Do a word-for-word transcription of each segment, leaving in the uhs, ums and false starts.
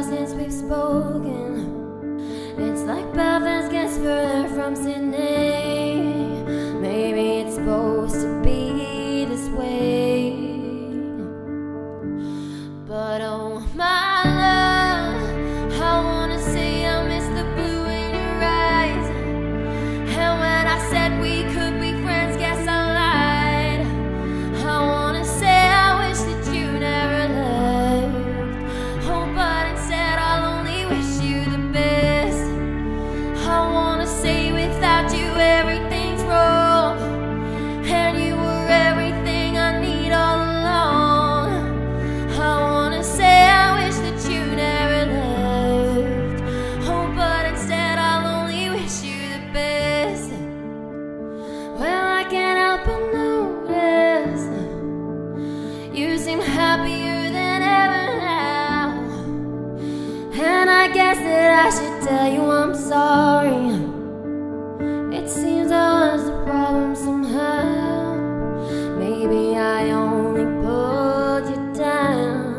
since we've spoken. It's like Belfast gets further from Sydney. Maybe it's supposed to be this way, but oh my love, I wanna say I miss the blue in your eyes. And when I said we could be friends, guess I lied. I wanna say I wish that you never left. Oh, but instead I'll only wish you the best. I wanna say without you everything's wrong, and you were everything I need all along. I wanna say I wish that you never left. Oh, but instead I'll only wish you the best. Well, I can't help but notice you seem happier than ever now, and I guess that I should tell you I'm sorry. It seems I was the problem somehow. Maybe I only pulled you down,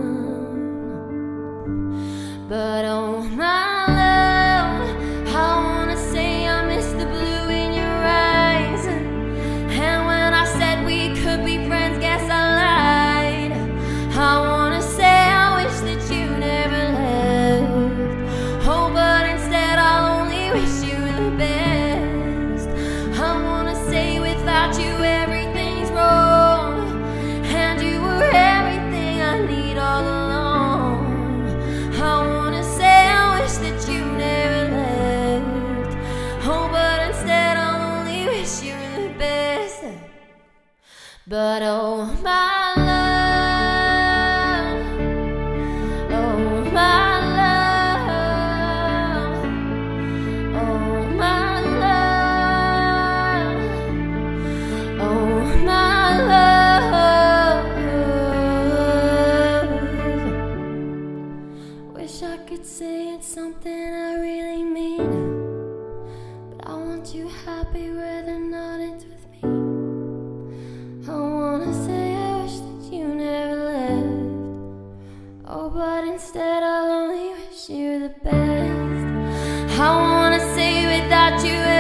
but oh my love, I wanna say I miss the blue in your eyes. And when I said we could be friends, guess I lied. I wanna say I wish that you never left. Oh, but instead I'll only wish you the best. I wanna say without you everything's wrong, and you were everything I need all along. I wanna say I wish that you never left. Oh, but instead I'll only wish you the best. But oh my love, oh my love, oh my love, oh my love. Wish I could say it's something I really mean, but I want you happy whether or not it's with me. I wanna say I wish that you never left. Oh, but instead I'll only wish you the best. I wanna say without you